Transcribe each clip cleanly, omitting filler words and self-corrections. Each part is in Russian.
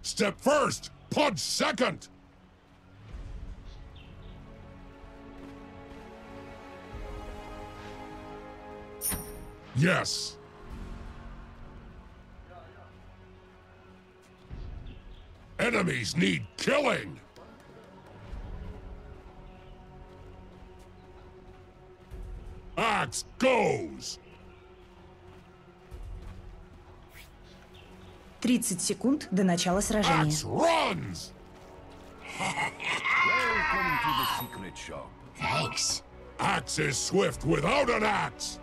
Step first, punch second. Yes. Enemies need killing. Axe goes. 30 секунд до начала сражения. Axe runs. Welcome to the secret shop. Thanks. Axe is swift without an axe.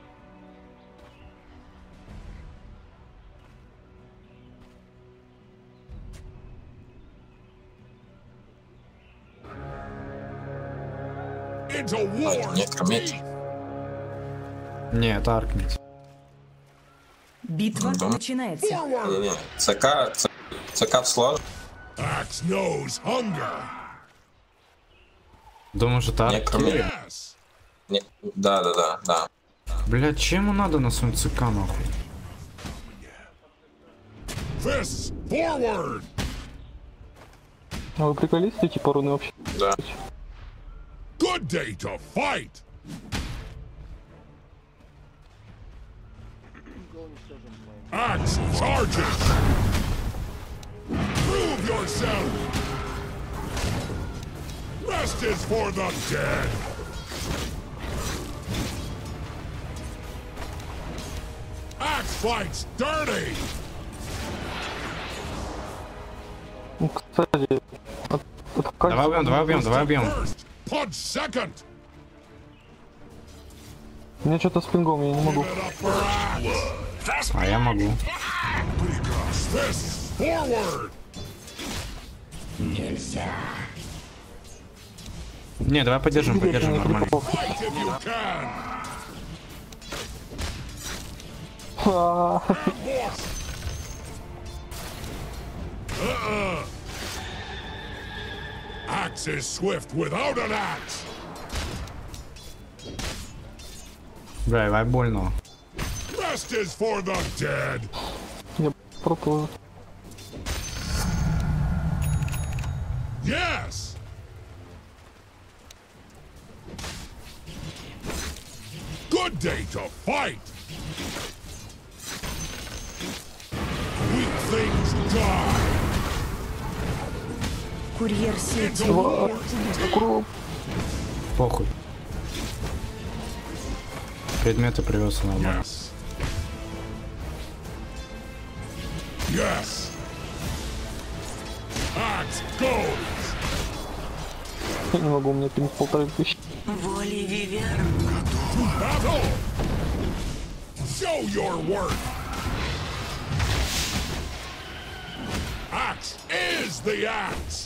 Into war. Некромит. Не, это Аркмит. Битва начинается. Не-не, ЦК в слот. Axe knows hunger. Думаешь, это Аркмит? Некромит. Yes. Да. Бля, чем ему надо на своем ЦК, нахуй? Fists forward. А вы приколись, типа руны вообще? Да. Good day to fight. Axe charges. Prove yourself. Rest is for the dead. Axe fights dirty. Ну, кстати, Давай убьем. First, punch second. У меня что-то с пингом, я не могу. Give it up for Axe. А я могу. Fists forward. Не, давай поддержим нормально. Fight if you can. Axe is swift without an axe. Бля, давай больно. Rest is for the dead. Я пропал. Yes. Good day to fight. Weak things die. Курьер сети. Into war to Круг. Похуй. Предметы привез нормально. Yes. Yes. Axe goes. Я не могу, у меня пинг 1500. Воли Виверн. To battle. Show your worth. Axe is the axe.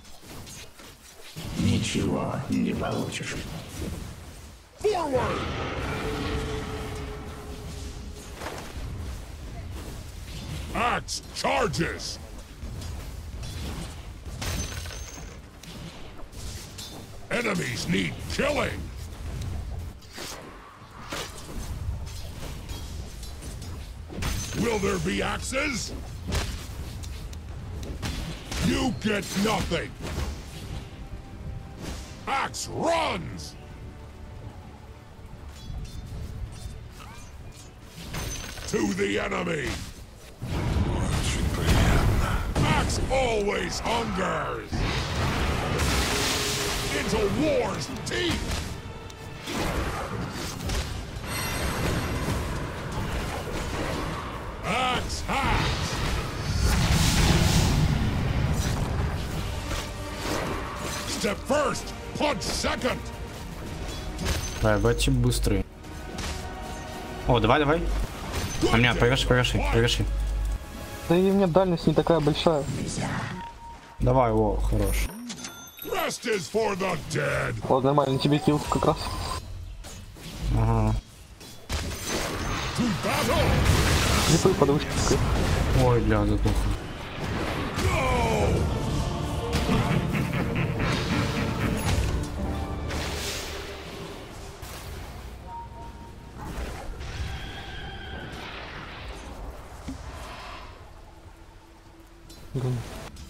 Ничего не получишь. Forward. Axe charges. Enemies need killing. Will there be axes? You get nothing. Axe runs. To the enemy. Axe always hungers. Into war's teeth. Axe hacks. Step first, punch second. Давай, бати быстрый. О, давай. На меня, повешай. Да и у меня дальность не такая большая. Давай, о, хорош. Rest is for the dead. Вот, нормально, тебе килл как раз. Ага. To battle. Слепой подушкой. Ой, бля, затухло. Go. Блин.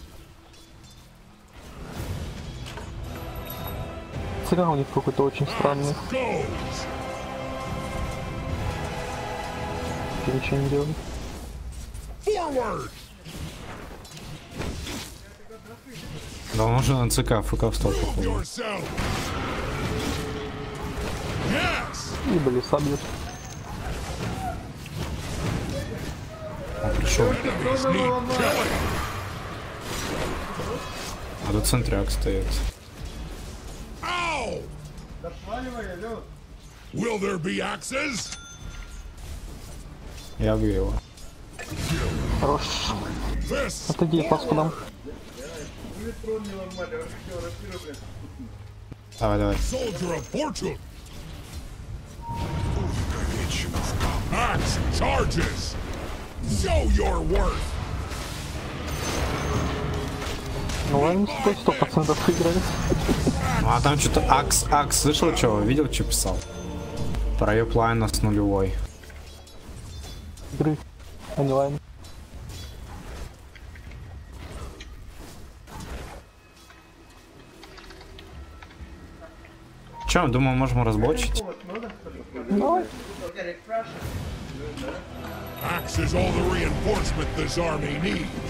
Цыган у них какой-то очень странный. Goes. Ничего не делает. Forward. Да он уже на ЦК, ФК встал, Prove походу. yourself. Yes. Либо леса бьет. Он пришел. Enemies need killing. А до центряк стоит. Ow! Will there be axes? Я бью его. Хорош. This Отойди, паску нам. Давай, давай. soldier of fortune. Axe charges. Show your worth. Ну ладно, 100% выиграли. Ну а там что-то Акс, слышал, что? Видел, что писал? Проеб лайна с нулевой. Игры. А не лайн. Че, думаю, можем разбочить? Давай. Axe is all the reinforcement this army needs.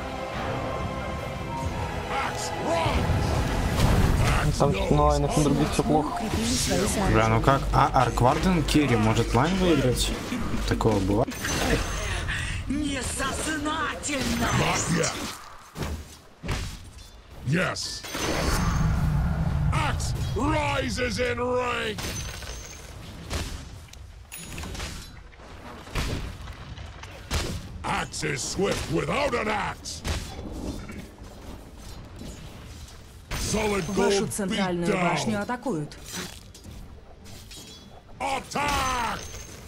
Axe runs. Axe Там что-то на лайнах на других все плохо. Укрепили свои сооружения. Бля, ну как? А Аркварден Керри может лайн выиграть? Такого бывает? Несознательно! Not yet. Yes. Axe rises in rank. Axe is swift without an axe. Solid Вашу gold beat центральную башню down. атакуют. Attack!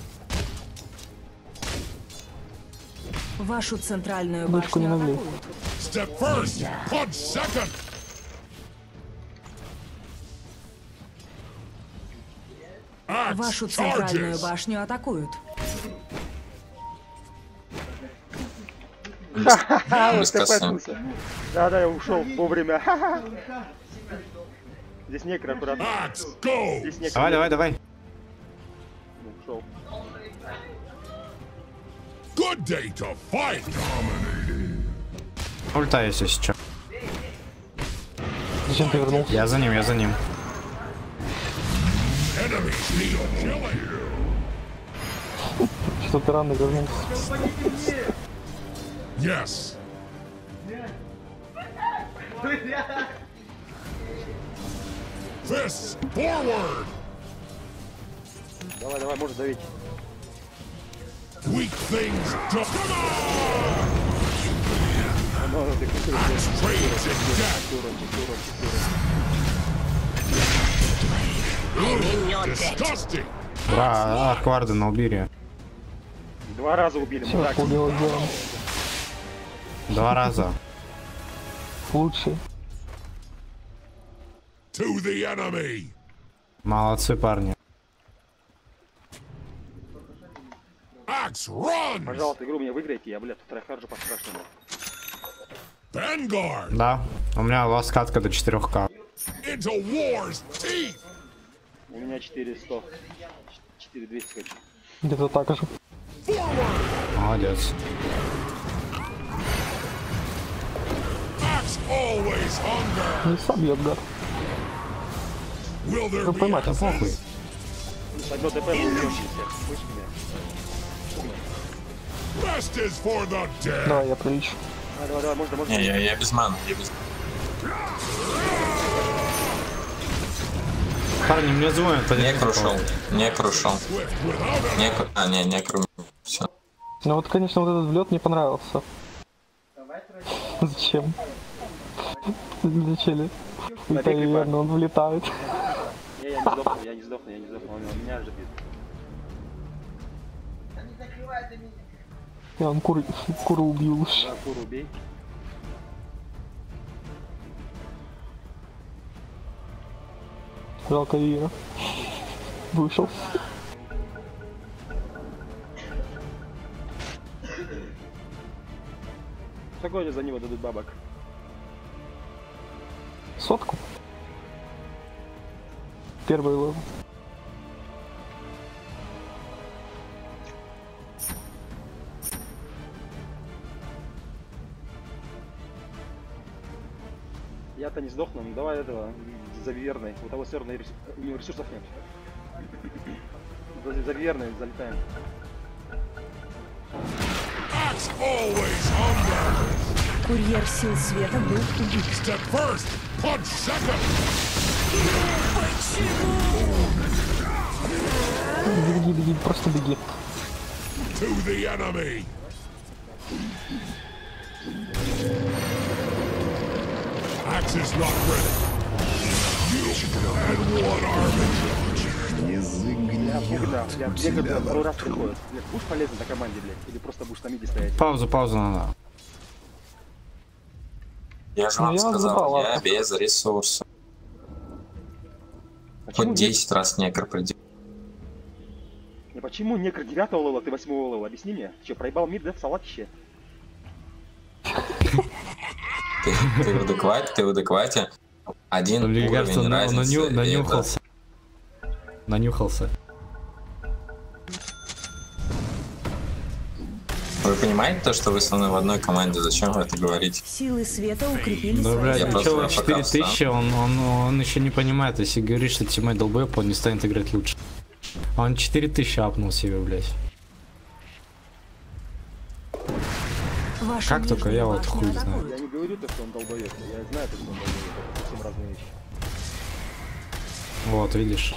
Вашу центральную Дочку не башню навли. атакуют. Step first, punch second. Axe Вашу центральную charges. башню атакуют. Без косы. Да, я ушел вовремя. Здесь некро, аккуратно. Axe go. Здесь некро. Давай, давай, давай. Ушел. Good day to fight. Ульта есть, если что. Зачем ты вернулся? Я за ним, я за ним. Enemies need killing. Что ты рано вернулся? Yes. Fists forward. Давай, можешь давить. Weak things don't. Come on! Ну, ты кусаешь. Axe trades in death. Disgusting. Бра, Арквардена убери. 2 раза убили, Все, мудак. полдела сделано. 2 раза. Лучший. To the enemy. Молодцы, парни. Axe runs. Пожалуйста, игру мне выиграйте, я, блядь, тут трайхарджу по-страшному. Да, Vanguard у меня ласкатка до 4К. into war's teeth. У меня 4100. 4200 хочу. Где-то так же. Молодец. Axe always hunger. Не сам бьет, гад. Will there Ну be поймать, а access? Похуй. Одно ТП будет всех. Слышишь меня? Rest is for the dead. Давай, я прилечу. Давай, можно. Не, я без ман. Я без... Парни, мне звонят. Не крушил. Не крушил. Swift without an Не крушил. Все. Ну вот, конечно, вот этот влет не понравился. Зачем? Для чели. Это крипа. верно, он влетает. Я не сдохну, он меня же бьет. Я он куру убил уж. Да, куру убей. Жалко Ира. Вышел. Какой за него дадут бабок? Сотку. Первый левел. Я-то не сдохну, ну давай этого за верной. У того сырной у него ресурсов нет. За верной залетаем. Axe always hunger. Курьер сил света был убит. Step first, punch second. Беги, беги, просто беги. To the enemy. Axe is not ready. You and one army. Я бегаю, второй раз приходит. Блядь, будешь полезен на команде, блядь? Или просто будешь на миде стоять? Паузу надо. Я же Ну, вам я сказал, забрал, я ладно. без ресурсов. Почему Хоть 10 раз некр придет. Не, почему некр 9-го левела, ты 8-го левела? Объясни мне. Ты что, проебал мид, да, в салатище? Ты в адеквате. Один Мне кажется, уровень разницы. и это- нанюхался. Нанюхался. Вы понимаете то, что вы со мной в одной команде? Зачем вы это говорите? Силы света укрепили Да, свои блядь, Я ну просто чё, на 4000, он еще не понимает, если говорит, что тиммейт долбоёб, он не станет играть лучше. Он 4000 апнул себе, блядь. Вашу Как только нижнюю я вот башню хуй знаю. атакуют. Я не говорю то, что он долбоёб. Я знаю то, что он долбоёб. Это совсем разные вещи. Вот, видишь.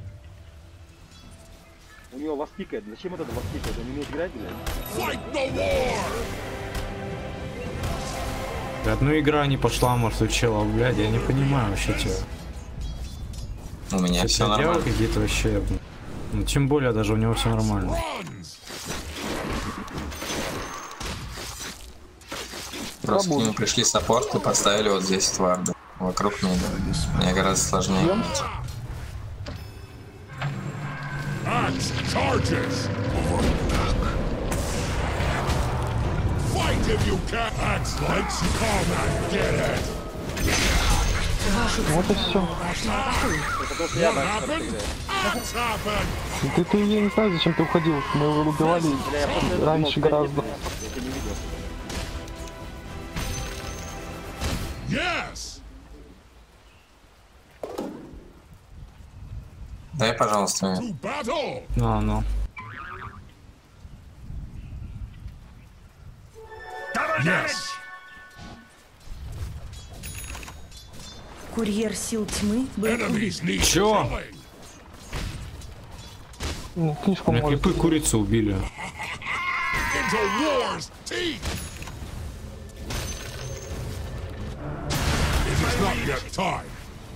У него вас пикает. Зачем этот вас пикает? Он не умеет играть, блядь? Fight the war. Блядь, ну игра не пошла, может, у чела, блядь, я не понимаю вообще тебя. У меня все Все нормально. какие-то вообще, ну тем более даже у него все нормально. Runs. Просто к нему пришли саппорты, поставили вот здесь варды. Вокруг меня. Мне гораздо сложнее. Axe charges. Fight if you can. Axe likes combat. Get it. Вот и все. Потому что я What так happened? играю. Axe happened. Ты я не знаю, зачем ты уходил. Мы его убивали Бля, я просто это раньше думал, гораздо. блядь. Я тебя не видел. Yes. Дай, пожалуйста, мне. To battle. Ну. Yes. Курьер сил тьмы был убит. Enemies need Чё? killing. Ну, книжку Мне может. клипы курицу убили. Into war's teeth. It is not yet time.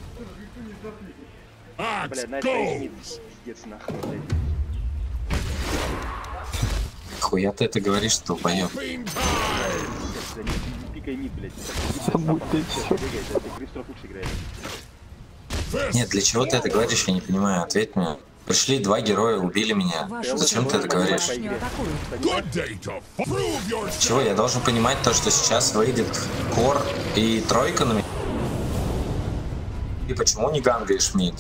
Axe Бля, на это мид. goes. Пиздец нахуй, блядь. Хуя ты это говоришь, долбоёб. Fiend time. Бля, не пикай мид, блядь. Забудь ты Сейчас всё. бегает, ты Грифстров лучше играет. Fist Нет, для чего ты это говоришь, я не понимаю. Ответь мне. Пришли два героя, убили меня. Вашу Зачем ты это говоришь? башню атакуют. Good day to prove yourself. Чего? Я должен понимать то, что сейчас выйдет Кор и тройка на меня. И почему не гангаешь мид?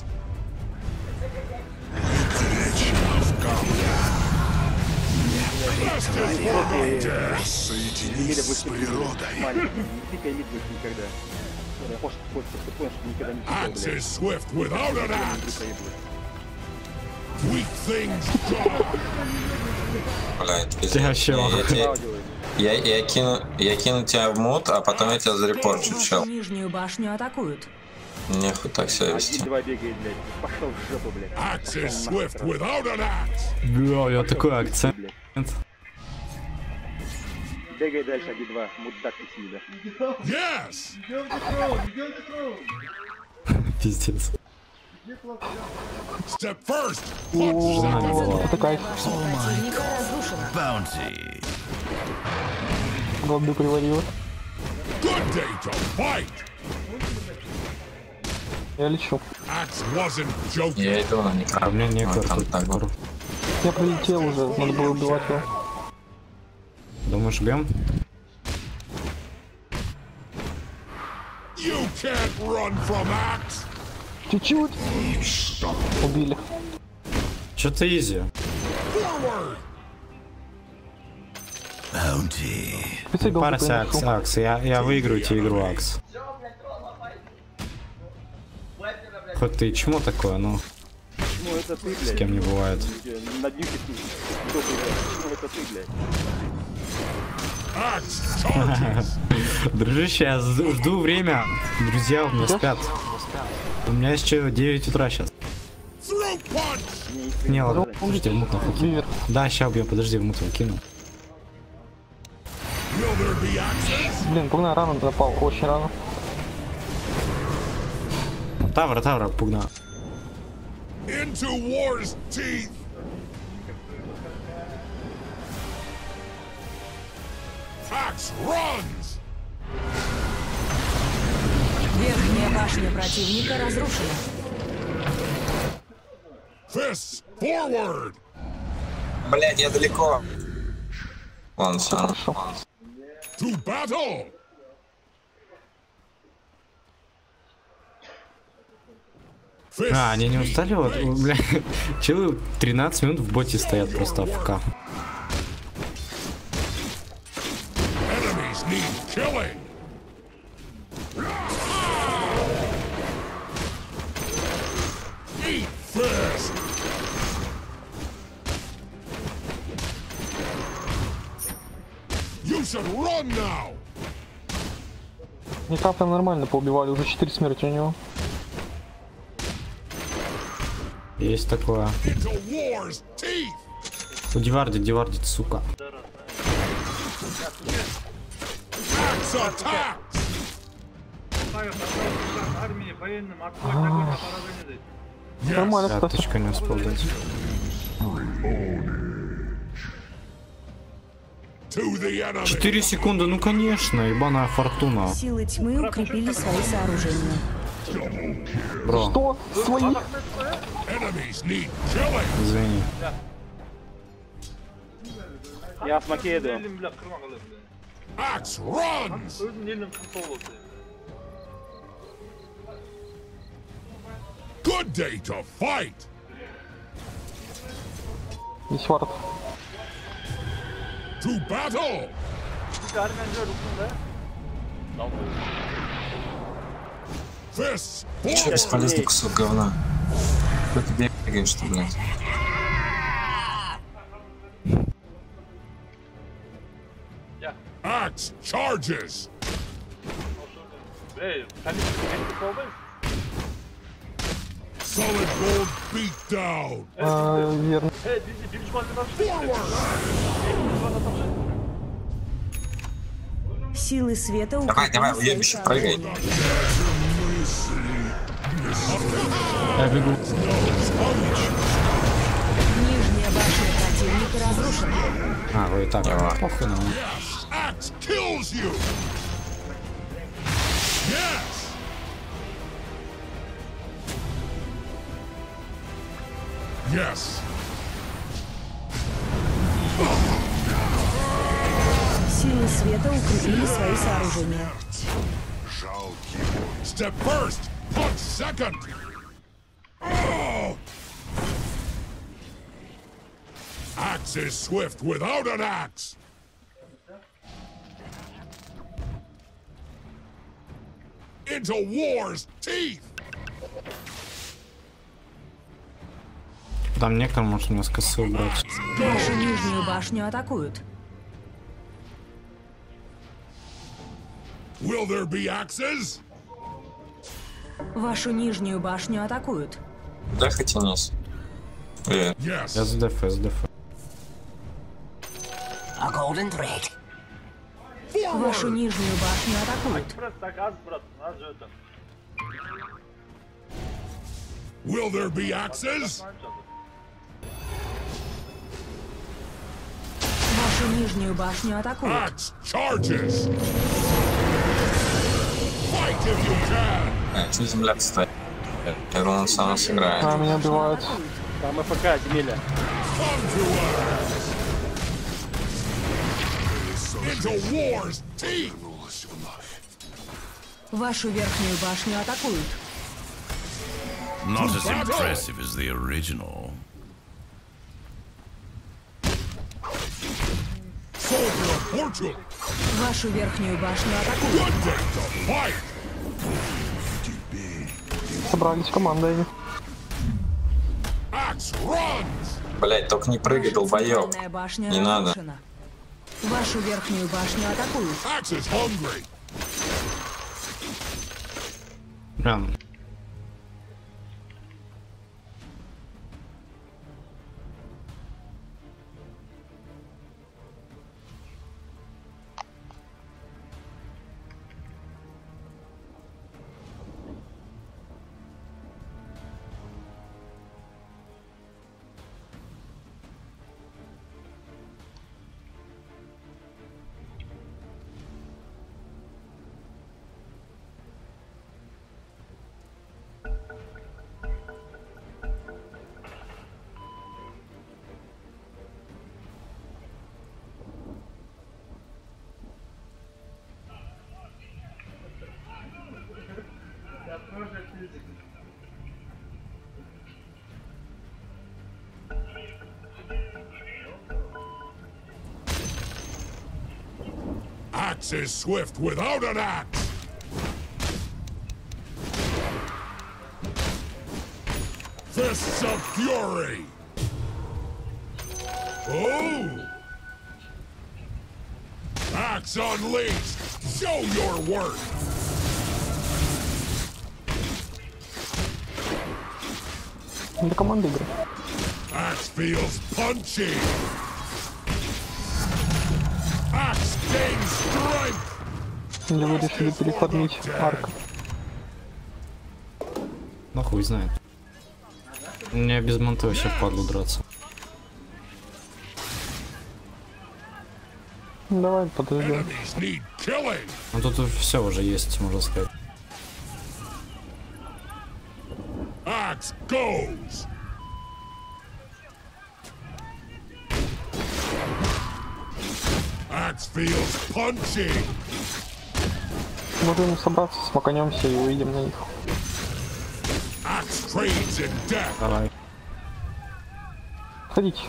Соединись с природой. Маленький, не пикай мид больше никогда. Я хочешь, ты понял, что никогда не пикал, Axe блядь. is swift without an axe. Не проебывай. Weak things die. Блядь, Ты пиздец. вообще Право делай. Я кину тебя в мут, а потом я тебя зарепорчу, Вашу чел. нижнюю башню атакуют. Нехуй так себя вести. 1-2 бегает, блядь. Пошел в жопу, блядь. Axe is Пошёл swift нахуй, without an axe. Бля, у него такой акцент. блядь. Бегай дальше, 1-2. Мудак ты с мида. Yes. Пиздец. Step first. Punch second. Это кайф. Противника разрушено. Bounty. Голды приварила. Good day to fight. Я лечу. Axe wasn't joking. Я иду на них. А у меня некор там тут. так вот. Я прилетел уже, надо было убивать его. Думаешь, бьем? You can't run from axe. Чуть-чуть. Убили. Что-то изи. Forward. Прицепил Парься, Акс. Я выиграю тебе игру, Акс. Хоть ты чмо такое, ну, Ну это ты, с блядь. кем не бывает. На днюхе ты. Кто ты, блядь? Ну это ты, блядь. Axe charges. Дружище, я жду время. Друзья у меня спят. У меня еще 9 утра сейчас. Throat punch. Не, ладно, подожди, в мут нахуй кину. Вивер. Да, сейчас убьем, подожди, в мут его кину. Will there be axes? Блин, пугна рано напал, очень рано. Тавра, пугна. Into war's teeth. Axe runs. Верхняя башня противника разрушена. Fists forward. Блядь, я далеко. Ладно, все. Хорошо. To battle. Fists А, они не устали? Вот, бля, челы 13 минут в боте стоят просто АФК. enemies need killing. Eat fist. You should run now. Никак там нормально поубивали, уже 4 смерти у него. Есть такое. Into war's teeth. Дивардит, сука. Axe attacks. Нормально, Yes. кстати. Пяточка не успел дать. To the enemy. 4 секунды, ну конечно, ебаная фортуна. Силы тьмы укрепили свои сооружения. Бро, Что? Свои? Enemies need killing. извини. Я с Макея иду. Axe runs. Good day to fight. Здесь вард. To battle. Fists Че, forward. бесполезный кусок говна. Что ты бегаешь-то, блядь? Axe charges. Solid gold beat down. Верно. Силы света Давай, укрепили свои уебище, прыгай. сооружения. Я бегу. Нижняя башня противника разрушена. А, вы и так. Похуй нам. Axe kills you. Yes. Yes. Силы света укрепили свои сооружения. Step first, punch second. Oh. Axe is swift without an axe. Into war's teeth. Там некоторым может меня с косы убрать. Вашу нижнюю башню атакуют. Will there be axes? Вашу нижнюю башню атакуют. Да, хоть и низ. Привет. Я Yes. с ДФ. A golden thread. Вашу нижнюю башню атакуют. Will there be axes? Вашу нижнюю башню атакуют. Axe charges. Fight if you can. Что земля стоит? Я думал, он сам сыграет. А, меня убивают. Там АФК, Демеля. Come to us. Into war's teeth. Вашу верхнюю башню атакуют. Not as impressive as the original. Soldier of fortune! Вашу верхнюю башню атакуют. Good day to fight! Собрались командой. Axe runs! Блять, только не прыгай, долбоёб. Центральная башня Не надо. разрушена. Вашу верхнюю башню атакуют. Axe is hungry! Прям. Axe is swift without an axe! Fists of fury! Oh! Axe unleashed! Show your worth! Для команды игры. Axe feels punchy! Axe gains strength! Или вы решили переформить арк? Ну хуй знает. Мне без манты вообще впадло драться. Давай подождем. Enemies need killing! Ну тут все уже есть, можно сказать. Axe goes! Axe feels punchy! Можем собраться, смаканемся и увидим на них. Axe trades in death! Давай. Ходите.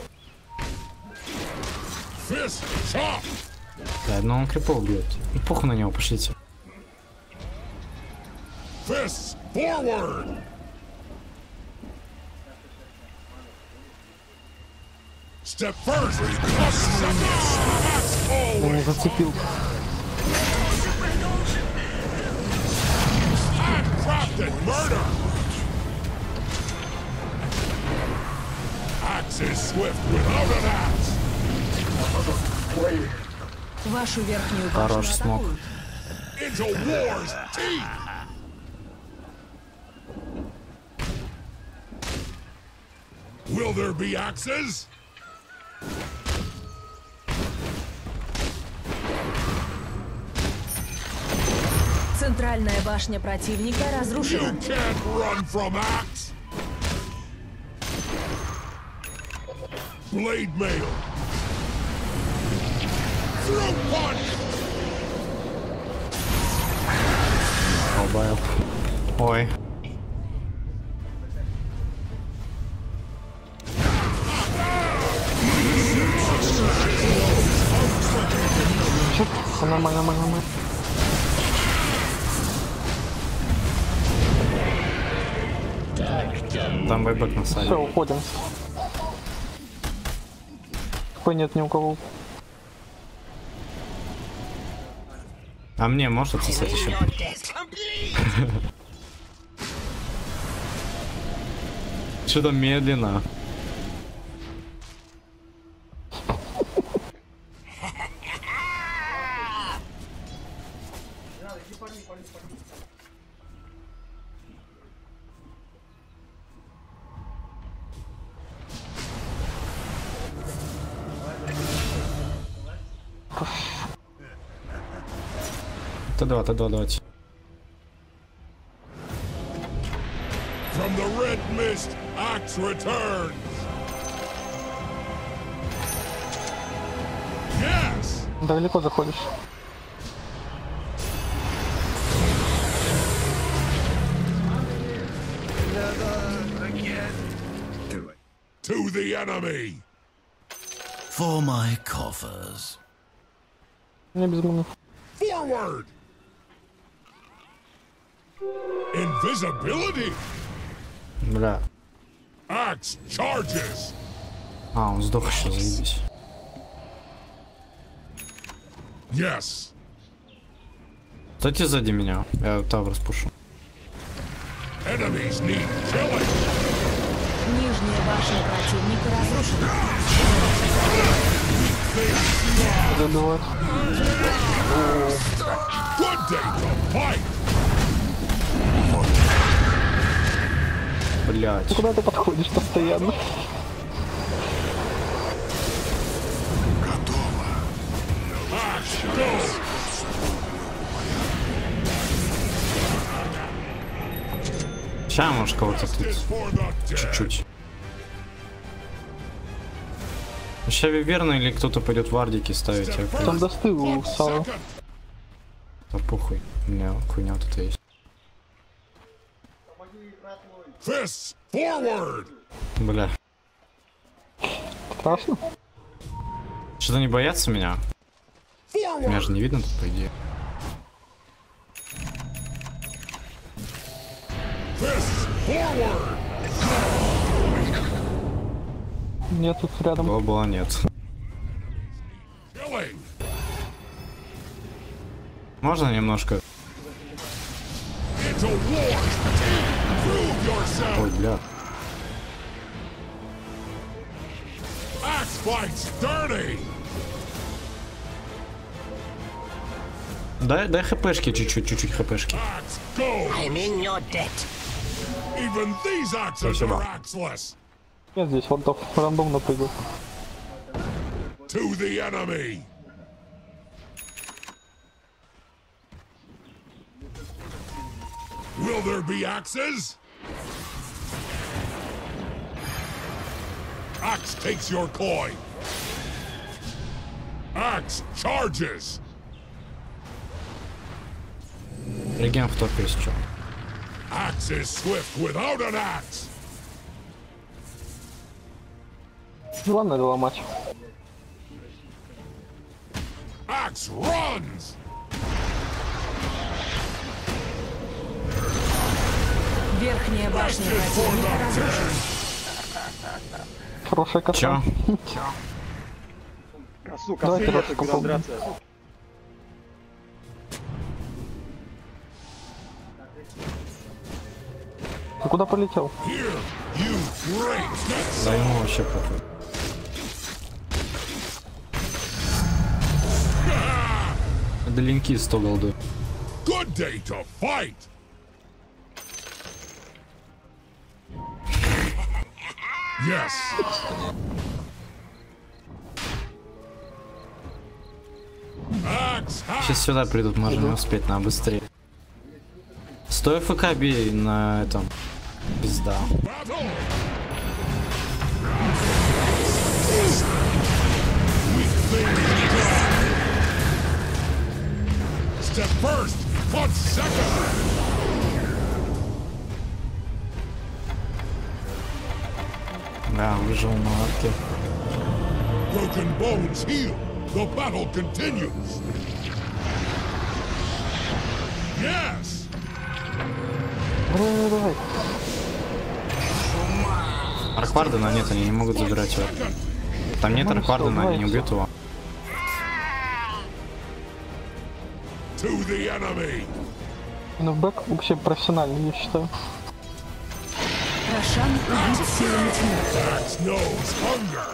Fist chop! Да, но он крипов бьет. Ну, похуй на него, пошлите. Fists forward! Step first! Axe Я always! не зацепил. Handcrafted murder! Axe is swift without an axe! Вашу верхнюю Хорош башню смог. атакуют. Into war's teeth! Will there be axes? Центральная башня противника You разрушена. can't run from axe! Blade mail! Through punch! Долбоёб. Ой. Все нормально, нормально. Там байбек на сайте. Все, уходим. Какой нет ни у кого. А мне может отсосать еще? Your death complete! Что там медленно? Т2, давайте. From the red mist, axe returns! Yes! Далеко заходишь. To the enemy! For my coffers. Не без маны. Forward! Invisibility! Бля. Axe charges! А, он сдох еще, заебись. Yes! Стойте сзади меня, я тавр спушу. Enemies need killing! Нижняя башня противника разрушена. Забивать. Good day to fight! Блять. Куда ты подходишь постоянно? Axe go! Сейчас, может, кого-то тут Justice for the dead! чуть-чуть. Сейчас верно или кто-то пойдет вардики ставить, я понял. Там достыл у Сала. Second! Да похуй, у меня хуйня тут есть. Fists forward! Бля. Страшно? Что-то не боятся меня? Меня же не видно тут, по идее. Fists forward! Нет, тут рядом. Была нет. Killing! Можно немножко? Into war! Prove yourself! Ой, бля. Axe fights dirty! Дай хпшки чуть-чуть хпшки. Axe go! I'm in your debt. Even these axes Спасибо. are axeless! Нет, здесь вот так рандомно прыгал. To the enemy! Will there be axes? Axe takes your coin. Axe charges. Реген в топе есть, чё. Axe is swift without an axe. Ладно, надо ломать. Axe runs. Верхняя башня Justice for противника the разрушена. dead. Хорошая коса. Чё? Косу, Давайте нету, рожку куда попробуем. драться. Ты куда полетел? Here, you great Да ему вообще похуй. Это линки 100 голды. Good day to fight. Yes. Axe Сейчас сюда придут, можно не успеть, надо быстрее. Стой ФК бей на этом. Пизда. battle. Step first, punch second. Да, выжил на арке. Broken bones heal. The battle continues. Yes. Давай, давай. Арквардена нет, они не могут забирать его. Там нет Арквардена, они не убьют его. To the enemy. Ну, бэк вообще профессиональный, я считаю. Рошан убит силами тьмы. Axe knows hunger.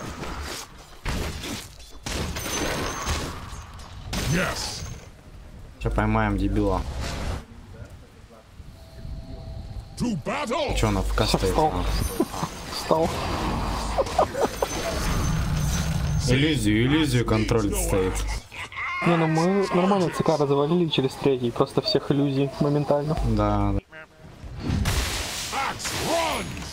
Yes. Сейчас поймаем дебила. To battle. Че он АФК стоит? Встал. Встал. Иллюзию контроль стоит. Не, ну мы нормально ЦК развалили через третий, просто всех иллюзий моментально. Да, да. Axe runs.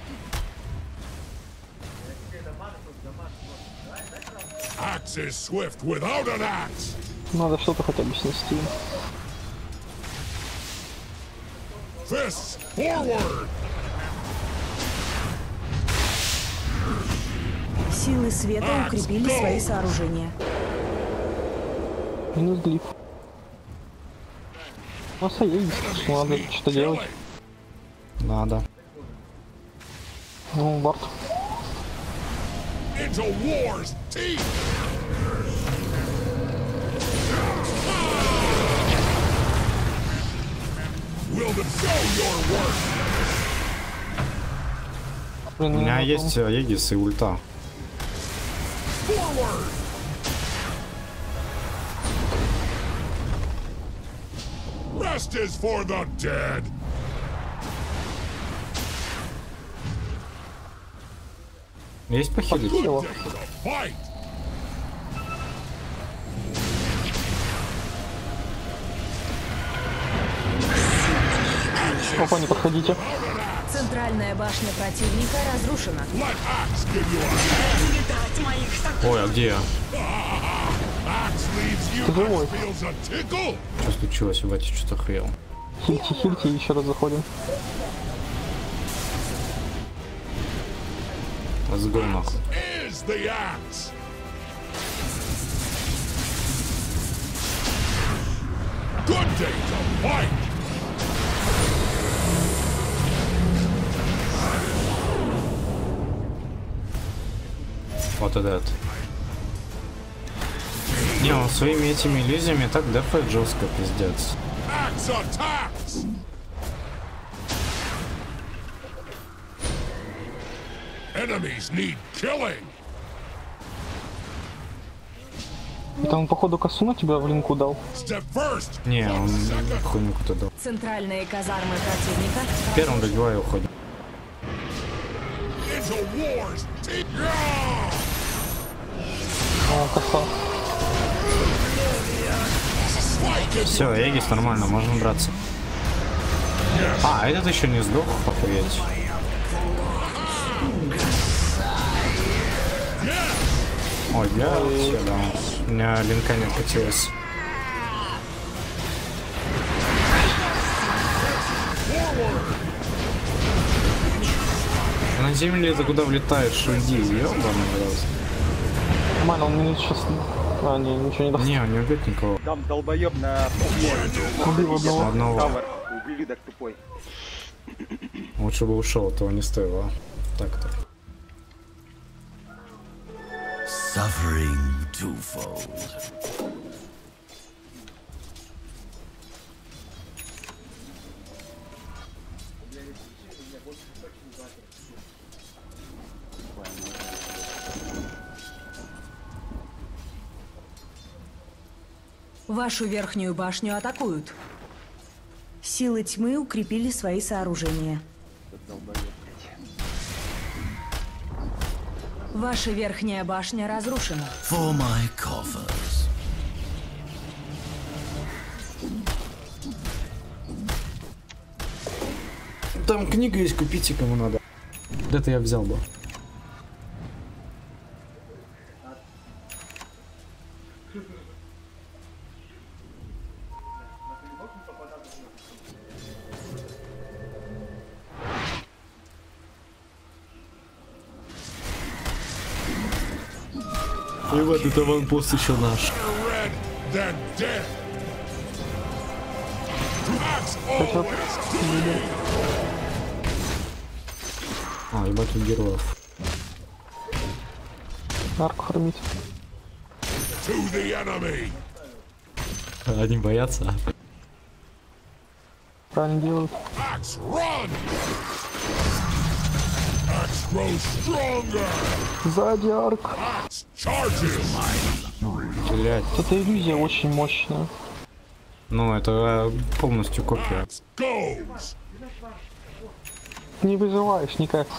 Axe is swift without an axe. Надо что-то хотя бы снести. Fists forward. Силы света укрепили свои сооружения. Минус глиф. Ну, соединись, надо что делать. Надо. Ну, вард. Into war's teeth! Will the show your work! У меня есть Аегис и ульта. Forward! Rest is for the dead! Есть похилить? Good day to fight! Опа, не подходите. Центральная башня противника разрушена. Let Axe give you a Ой, а где я? Axe leaves you Живой. Axe feels a tickle! Что случилось, ебать, я что-то охуел. Хильте, хильте, еще раз заходим. Let's go нахуй. Is the axe! Good day to fight! Вот этот. Не, он своими этими иллюзиями так дефает жестко, пиздец. Axe attacks! Enemies need killing! Это он, походу, косу на тебя в линку дал. Step first! Не, он хуйню куда дал. Центральные казармы противника. Первым добиваю и уходим. Into war's teeth! А, коса. Все, Эгис нормально, можно драться. А, этот еще не сдох, охуеть. Ой, блядь, всё, да. У меня линка не откатилась. На земле это куда влетаешь, уйди, ёбаный раз. Нормально, он минус сейчас... А, не, ничего не даст. Не, он не убьет никого. Там долбоеб на Убил одного. Одного. Тавер. Ублюдок тупой. Лучше бы ушел, этого не стоило. Так-то. Suffering twofold. Вашу верхнюю башню атакуют. Силы тьмы укрепили свои сооружения. Ваша верхняя башня разрушена. For my coffers. Там книга есть, купите кому надо. Это я взял бы. И вот это ванпост еще наш. Red, then dead! Axe always А, ебать у героев. Арку хранить. to the enemy! Они боятся. Правильно делают. Axe run! Axe grows stronger! Сзади арк. Axe charges! Блять. Эта иллюзия очень мощная. Ну, это полностью копия. Axe goes! Не выживаешь никак.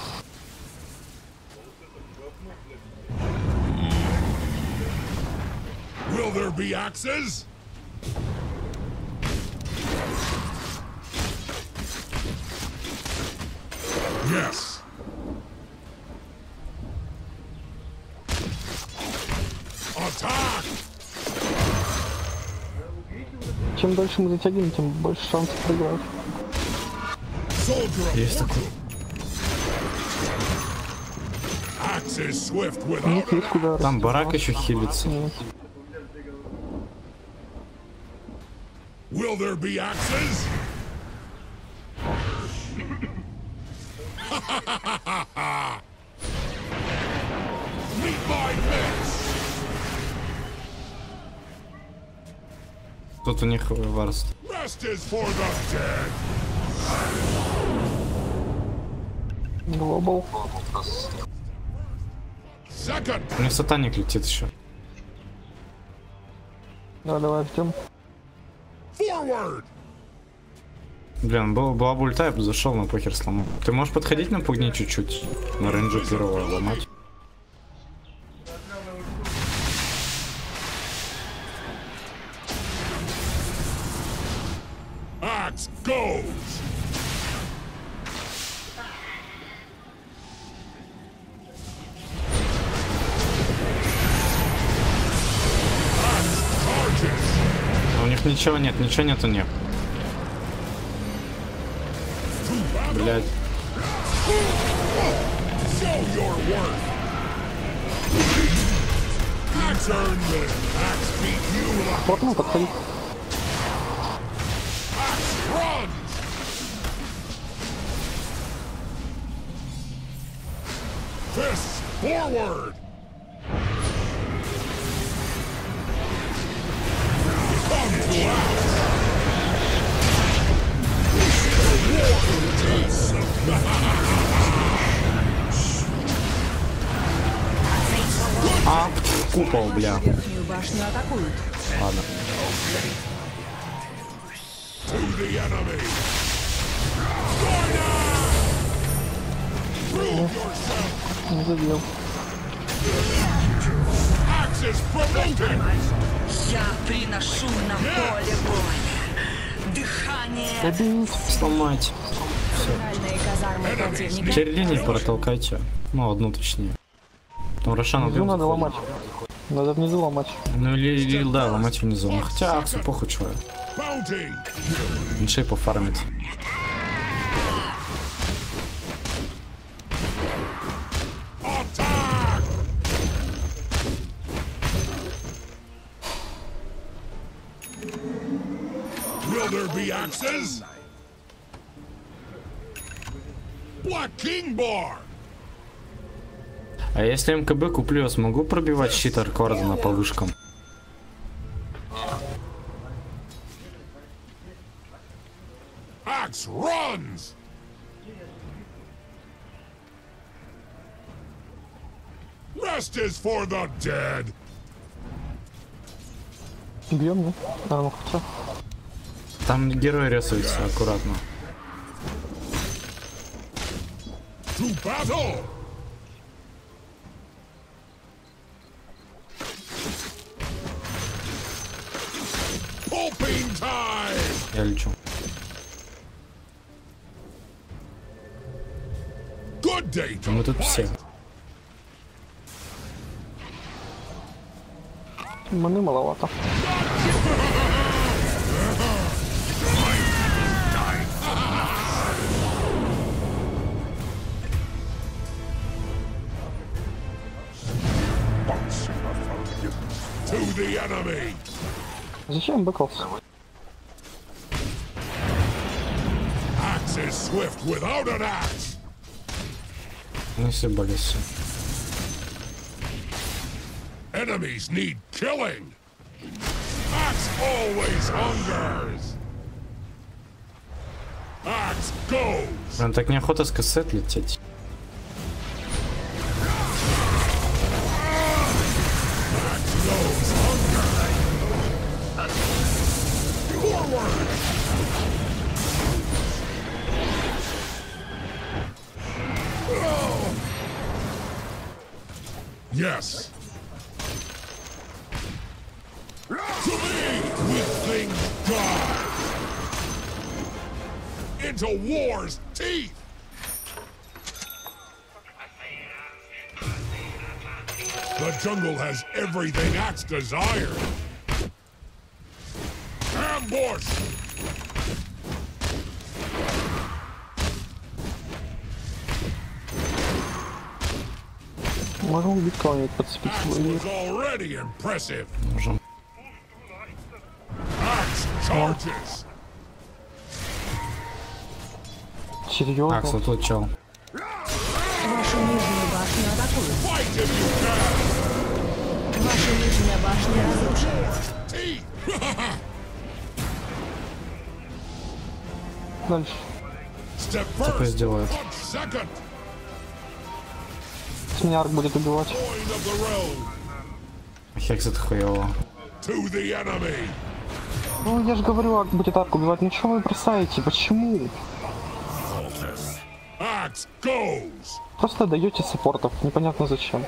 Will there be axes? Yes. Attack! Чем дольше мы затягиваем, тем больше шансов проиграть. Soldier of Есть такой. fortune! Axe Axe is swift У них without есть куда Там расти. барак еще хилится. Нет. Will there be axes? Meet my mates! Тут у них варст. Rest is for the dead! Глобал. Second! У них сатаник летит еще. Да, давай ждем. Forward! Блин, была бы ульта, я бы зашел, на похер сломал. Ты можешь подходить на пугни чуть-чуть? На рейнджу первого ломать. Axe goes! Axe charges! Но у них ничего нет у них. Блять. Show your worth! Axe earned this! Axe beat you like К окну подходить. Axe runs! Fists forward! Come to Axe! А, купол, бля. Верхнюю башню атакуют. Ладно. To the enemy! Prove yourself! Не задел. Axe is promoted! Я приношу на поле боя дыхание. Добить. Сломать. Центральные казармы противника. Через линию протолкайте. Ну, одну точнее. Там Рошана Внизу надо ломать. Надо внизу ломать. Ну или да, ломать внизу. Ну хотя Аксу похуй чего. Bounty! Иншей пофармить. Attack! Will there be axes? Black King Bar! А если МКБ куплю, я смогу пробивать щит Аркварда по вышкам? Axe runs! Rest is for the dead! Бьем, не? А, ну хотя. Там герой рисуется аккуратно. To battle! Pulping time! Я лечу. Good day to Мы тут все. fight. Маны маловато. To the enemy! Зачем бэклс? Axe is swift without an axe! Мы все болезнь. Enemies need killing! Axe always hungers! Axe goes! Прям так неохота с кассет лететь. Axe goes hunger! Forward! Yes! To me, weak things die! Into war's teeth! The jungle has everything Axe desired! Ambush! Можем убить кого-нибудь, подцепить Axe свой was already impressive. Можем. Axe charges. Серьезно? Акс, вот тут чел. Вашу нижнюю башню атакуют. Fight if you can. Ваша нижняя башня разрушена. Teeth. Дальше. Step Такое first. сделает. Punch second. С меня арк будет убивать. Coin of the realm. Хекс это хуево. To the enemy. Ну, я же говорю, арк будет арк убивать. Ну, что вы бросаете? Почему? Axe goes. Просто даете саппортов. Непонятно зачем.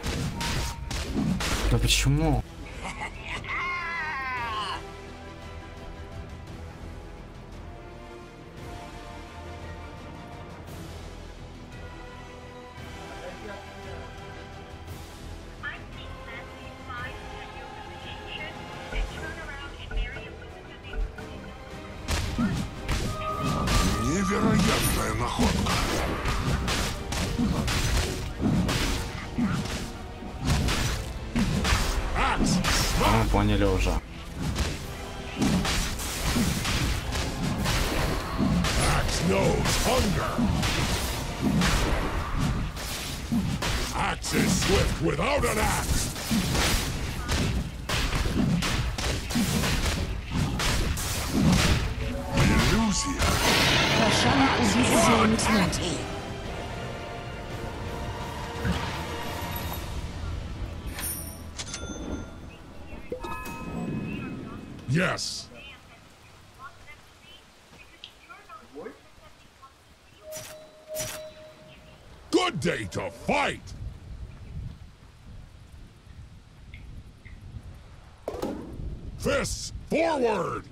Да почему? Невероятная находка. Axe. Мы поняли уже. Axe knows hunger. Axe is swift without an axe. Иллюзия. Рошан убит зеленый тьмы. Yes. Good day to fight. Fists forward.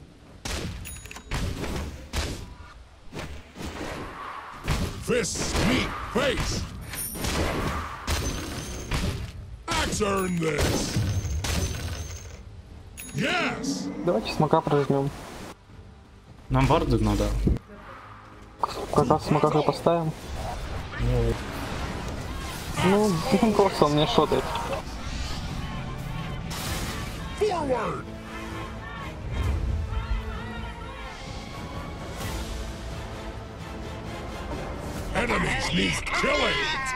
Fists meet face. Axe earned this. Yes. Давайте смока прожмем. Нам барды надо. Как раз смока же поставим. Ну, просто он мне шотает. Forward. Enemies need killing.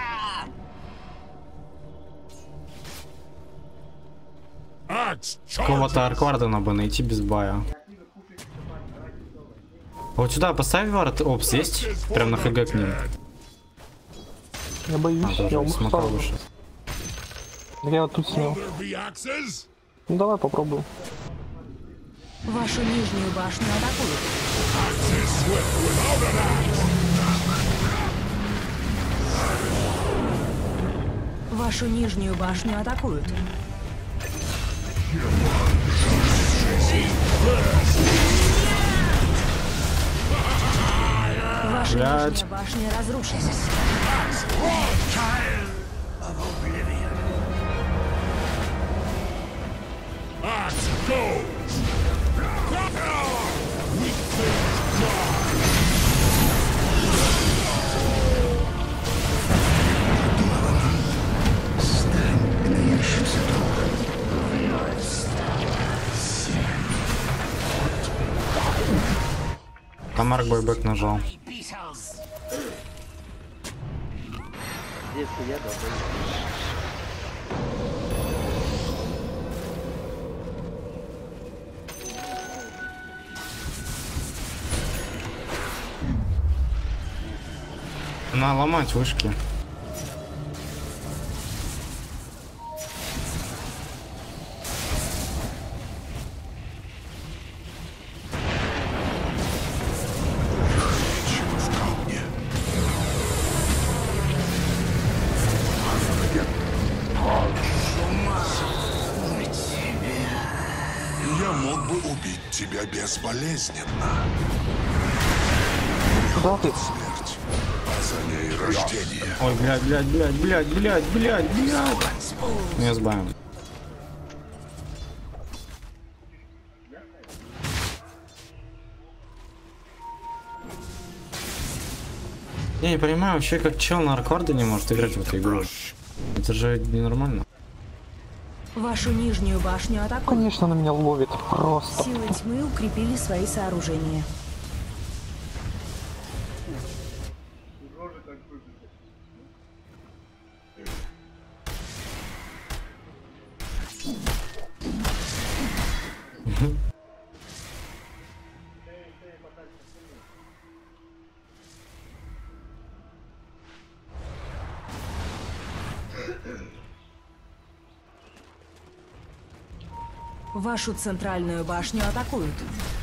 Axe Какого-то charges. аркварда надо бы найти без бая. Вот сюда поставь вард. Опс, есть? Прям на ХГ к ним. Я боюсь, я Даже умру смока сразу. выше. Я вот тут Will снял. there be axes? Ну давай попробуем. Вашу нижнюю башню атакуют. Axe is swift without an axe. Вашу нижнюю башню атакуют. Ваша Блядь. нижняя башня разрушена. Axe goes. Weak things die. Там Марк бойбэк нажал. Если я добрый. Надо ломать вышки. Я мог бы убить тебя безболезненно. Куда ты? Смерть, а за ней рождение. Ой, блядь. Не сбавим. Я не понимаю вообще, как чел на аркварде не может играть в эту игру. Это же ненормально. Вашу нижнюю башню атакуют. Конечно, она меня ловит. Просто. Силы тьмы укрепили свои сооружения. Вашу центральную башню атакуют.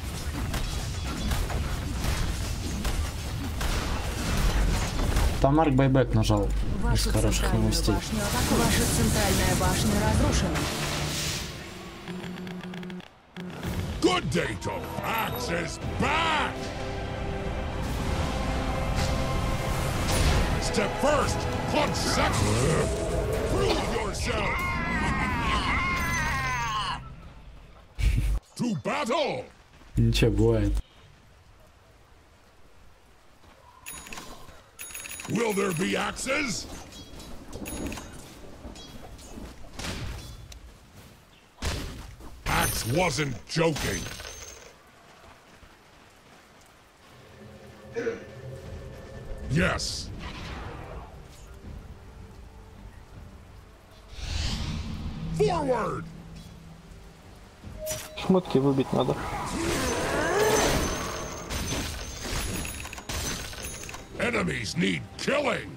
Там Марк байбек нажал. Из Вашу хороших центральную новостей. башню атакуют. Ваша центральная башня разрушена. Good day, Toad. Axe is back! Step first, punch second. Prove yourself. To battle! Ничего, бывает. Will there be axes? Axe wasn't joking. Yes. Forward! Шмотки выбить надо. Enemies need killing!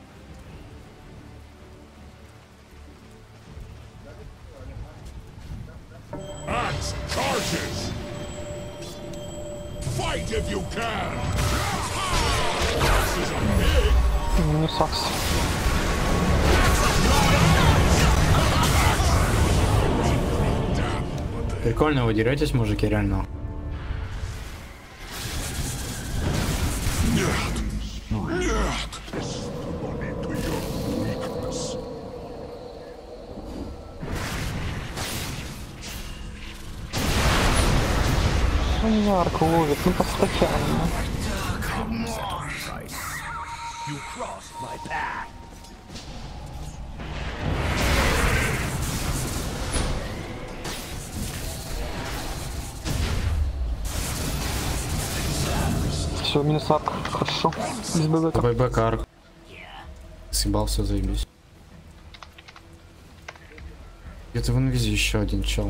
Axe charges! Fight if you can! Axe is a pig! Минус акс. Прикольно вы деретесь, мужики, реально. Он меня арку ловит, ну постоянно. Все, минус арк, хорошо. Без ББК. Байбек арк. Съебал, все, заебись. Где-то в инвизе еще один чел.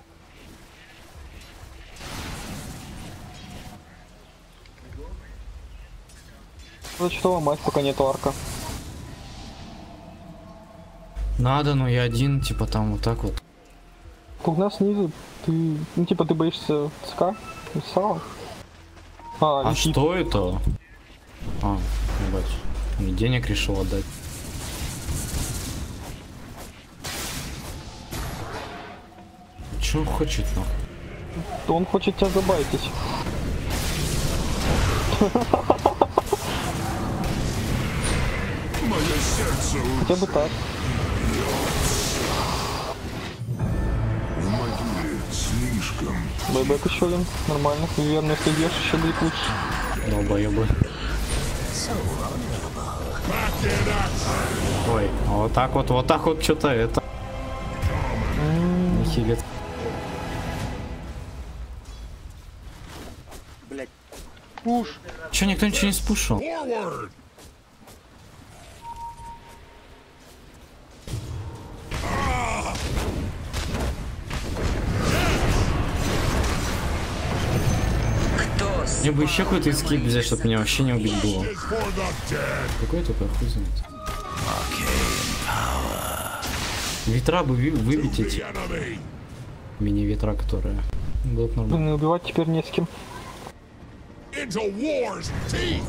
Надо что-то ломать, пока нету арка. Надо, но я один, типа там вот так вот. Куда снизу? Ты, ну типа ты боишься ЦК? Сала? А летит. что это? А, ебать. Мне денег решил отдать. Чё он хочет, нахуй? Он хочет тебя забайтить. Мое сердце Хотя бы так. в могиле слишком. Байбек еще один. Нормально. Верно, если бьешь, еще будет лучше. Долбоебы. Ой, а вот так вот что-то это. Нихилит. Блять. Пуш. Чё, никто ничего не спушил? Forward! Кто Мне бы еще какой-то эскип взять, чтобы меня вообще не убить было. Is for the dead. Какой такой хуй знает. Ветра бы выбить The эти enemy. мини-ветра, которые будут нормально. Блин, убивать теперь не с кем. Into war's teeth.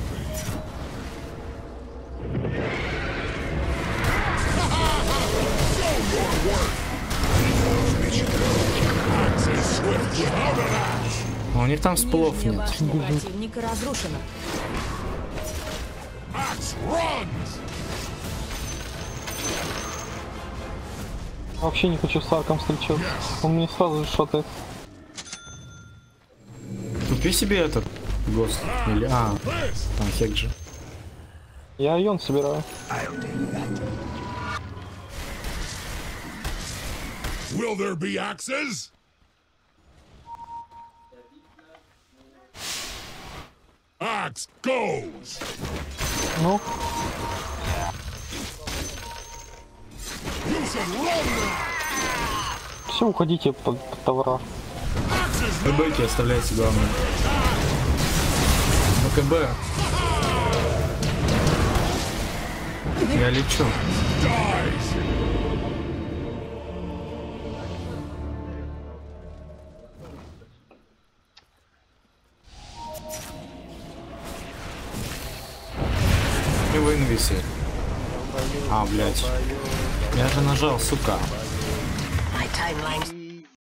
Show your work. Axe is swift without an axe. А у них там сплов Нижняя нет. башня противника разрушена. Axe runs. Вообще не хочу с арком встречаться. Он мне сразу же шотает. Купи себе этот ГОСТ. Или... А, This. там хек же. Я айон собираю. Will there be axes? Axe goes! Ну, You should run now! все, уходите под товара. Axes КБ оставляйте главное. КБ. Я лечу. dies! Его инвисы. А, блядь. Я же нажал, сука. My timeline